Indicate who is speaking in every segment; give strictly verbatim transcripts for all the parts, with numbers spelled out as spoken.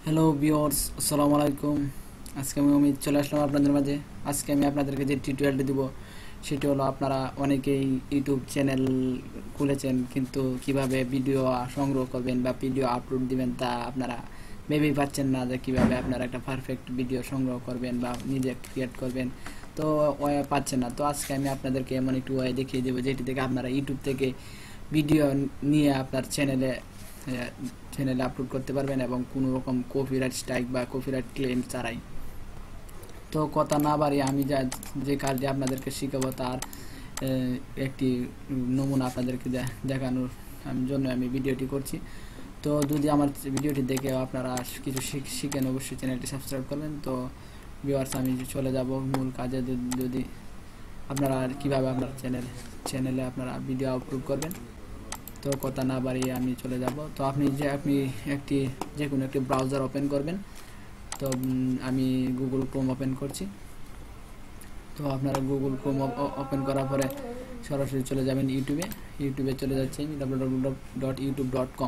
Speaker 1: Hello viewers, আসসালামু আলাইকুম। আজকে আমি অমিত চলে আসলাম আপনাদের মাঝে। আজকে আমি আপনাদেরকে যে টিউটোরিয়ালটি দিব সেটি হলো, আপনারা অনেকেই ইউটিউব চ্যানেল খুলেছেন, কিন্তু কিভাবে ভিডিও সংগ্রহ করবেন বা ভিডিও আপলোড দিবেন তা আপনারা ভেবেই পাচ্ছেন না, যে কীভাবে আপনারা একটা পারফেক্ট ভিডিও সংগ্রহ করবেন বা নিজে ক্রিয়েট করবেন। তো ওয়ে পাচ্ছেন না। তো আজকে আমি আপনাদেরকে এমন একটু ওয়ে দেখিয়ে দেবো, যেটি থেকে আপনারা ইউটিউব থেকে ভিডিও নিয়ে আপনার চ্যানেলে চ্যানেলে আপলোড করতে পারবেন এবং কোনো রকম কপিরাইট স্ট্রাইক বা কপিরাইট ক্লেম ছাড়াই। তো কথা না বাড়িয়ে আমি যা যে কাজটি আপনাদেরকে শিখাবো তার একটি নমুনা আপনাদেরকে দেখানোর জন্য আমি ভিডিওটি করছি। তো যদি আমার ভিডিওটি দেখে আপনারা কিছু শিখেন, অবশ্যই চ্যানেলটি সাবস্ক্রাইব করবেন। তো ভিউয়ার্স, আমি চলে যাব মূল কাজে। যদি আপনারা কিভাবে আপনার চ্যানেল চ্যানেলে আপনারা ভিডিও আপলোড করবেন, তো কথা না বাড়িয়ে আমি চলে যাব। তো আপনি যে আপনি একটি যে কোনো একটি ব্রাউজার ওপেন করবেন। তো আমি গুগল ক্রোম ওপেন করছি। তো আপনারা গুগল ক্রোম ওপেন করার পরে সরাসরি চলে যাবেন ইউটিউবে। ইউটিউবে চলে যাচ্ছে W W W dot YouTube dot com.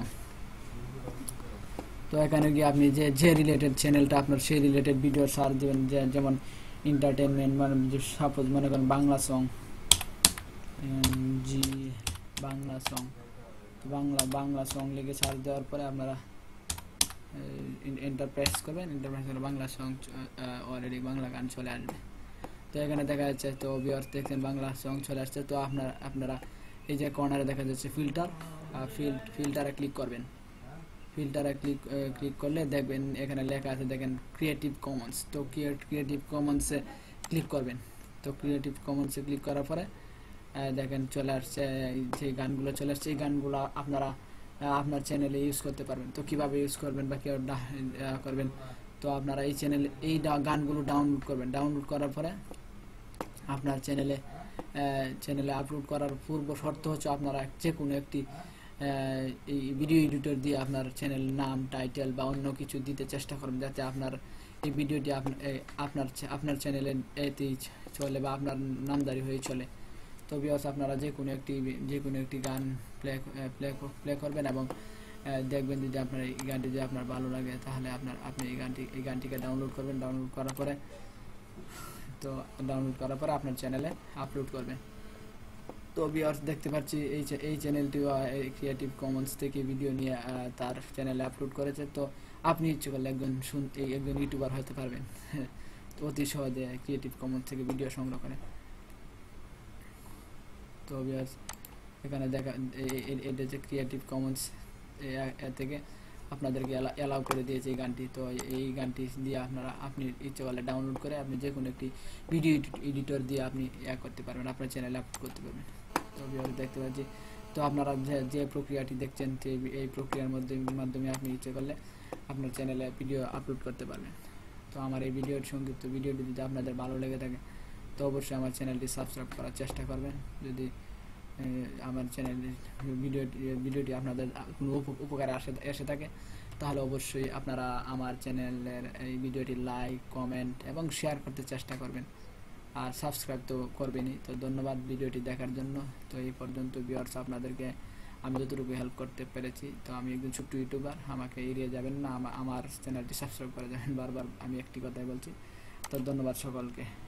Speaker 1: তো এখানে গিয়ে আপনি যে যে রিলেটেড চ্যানেলটা আপনার সেই রিলেটেড ভিডিও সার্চ দেবেন, যেমন এন্টারটেনমেন্ট, মানে সাপোজ মনে করেন Bangla song, Zee Bangla song. Bangla Bangla song লিখে সার্চ দেওয়ার পরে আপনারা এন্টার প্রেস করবেন। এন্টার প্রেস করলে বাংলা সং অলরেডি বাংলা গান চলে আসবে। তো এখানে দেখা যাচ্ছে, তো ভিউয়ার্স দেখছেন বাংলা সং চলে আসছে। তো আপনারা আপনারা এই যে কর্নারে দেখা যাচ্ছে ফিল্টার, ফিল্ড ফিল্টারে ক্লিক করবেন। ফিল্টারে ক্লিক ক্লিক করলে দেখবেন এখানে লেখা আছে, দেখেন ক্রিয়েটিভ কমন্স। তো ক্রিয়েটিভ কমন্সে ক্লিক করবেন। তো ক্রিয়েটিভ কমন্সে ক্লিক করার পরে দেখেন চলে আসছে, যে গানগুলো চলে আসছে এই গানগুলো আপনারা আপনার চ্যানেলে ইউজ করতে পারবেন। তো কিভাবে ইউজ করবেন বা কীভাবে করবেন, তো আপনারা এই চ্যানেলে এই গানগুলো ডাউনলোড করবেন। ডাউনলোড করার পরে আপনার চ্যানেলে চ্যানেলে আপলোড করার পূর্ব শর্ত হচ্ছে আপনারা যে কোনো একটি এই ভিডিও এডিটর দিয়ে আপনার চ্যানেল নাম, টাইটেল বা অন্য কিছু দিতে চেষ্টা করবেন, যাতে আপনার এই ভিডিওটি আপনার আপনার চ্যানেলে এতেই চলে বা আপনার নামদারি হয়ে চলে। তো ভিউয়ার্স, আপনারা যে কোনো একটি যে কোনো একটি গান প্লে প্লে প্লে করবেন এবং দেখবেন যদি আপনার এই গানটি যদি আপনার ভালো লাগে, তাহলে আপনার আপনি এই গানটি এই গানটিকে ডাউনলোড করবেন। ডাউনলোড করার পরে তো ডাউনলোড করার পরে আপনার চ্যানেলে আপলোড করবেন। তো ভিউয়ার্স, দেখতে পাচ্ছি এই এই চ্যানেলটি ক্রিয়েটিভ কমন্স থেকে ভিডিও নিয়ে তার চ্যানেলে আপলোড করেছে। তো আপনি ইচ্ছে করলে একজন শুনতে একজন ইউটিউবার হতে পারবেন তো অতি সহজে ক্রিয়েটিভ কমন্স থেকে ভিডিও সংগ্রহ করে। তো ভিউয়ার্স, এখানে দেখা এটা যে ক্রিয়েটিভ কমন্স থেকে আপনাদেরকে অ্যালাউ করে দিয়েছে এই গানটি। তো এই গানটি দিয়ে আপনারা আপনি ইচ্ছে করলে ডাউনলোড করে আপনি যে কোনো একটি ভিডিও এডিটর দিয়ে আপনি ইয়া করতে পারবেন, আপনার চ্যানেলে আপলোড করতে পারবেন। তো ভিউয়ার্স, দেখতে পাচ্ছি, তো আপনারা যে যে প্রক্রিয়াটি দেখছেন এই প্রক্রিয়ার মধ্যে মাধ্যমে আপনি ইচ্ছে করলে আপনার চ্যানেলে ভিডিও আপলোড করতে পারবেন। তো আমার এই ভিডিওর সংক্ষিপ্ত ভিডিওটি যদি আপনাদের ভালো লেগে থাকে, তো অবশ্যই আমার চ্যানেলটি সাবস্ক্রাইব করার চেষ্টা করবেন। যদি আমার চ্যানেলের ভিডিওটি ভিডিওটি আপনাদের কোনো উপকারে আসে এসে থাকে, তাহলে অবশ্যই আপনারা আমার চ্যানেলের এই ভিডিওটি লাইক, কমেন্ট এবং শেয়ার করতে চেষ্টা করবেন, আর সাবস্ক্রাইব তো করবেনই। তো ধন্যবাদ ভিডিওটি দেখার জন্য। তো এই পর্যন্ত ভিউয়ার্স, আপনাদেরকে আমি যতটুকু হেল্প করতে পেরেছি। তো আমি একজন ছোট্ট ইউটিউবার, আমাকে এড়িয়ে যাবেন না, আমার চ্যানেলটি সাবস্ক্রাইব করে যাবেন। বারবার আমি একটি কথাই বলছি। তো ধন্যবাদ সকলকে।